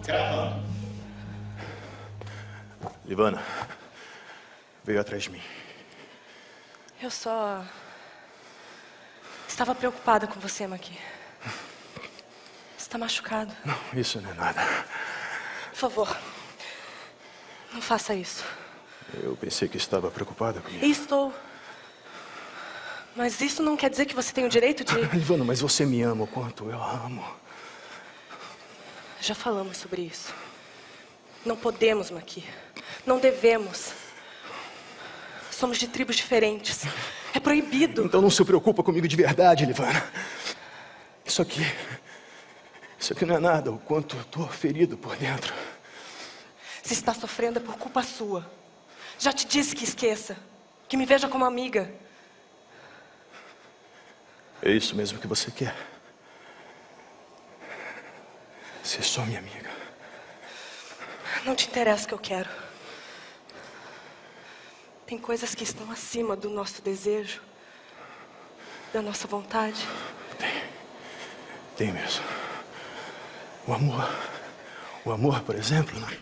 Gravando. Livana, veio atrás de mim. Eu só... estava preocupada com você, Maqui. Você está machucado. Não, isso não é nada. Por favor, não faça isso. Eu pensei que estava preocupada comigo. Estou. Mas isso não quer dizer que você tem o direito de... Livana, mas você me ama o quanto eu amo. Já falamos sobre isso. Não podemos, Maqui. Não devemos. Somos de tribos diferentes. É proibido. Então não se preocupa comigo de verdade, Livana. Isso aqui não é nada, o quanto eu tô ferido por dentro. Se está sofrendo é por culpa sua. Já te disse que esqueça. Que me veja como amiga. É isso mesmo que você quer? Ser só minha amiga. Não te interessa o que eu quero. Tem coisas que estão acima do nosso desejo, da nossa vontade. Tem mesmo. O amor, por exemplo, né?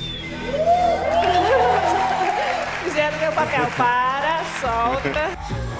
Fizeram meu papel. Para, solta.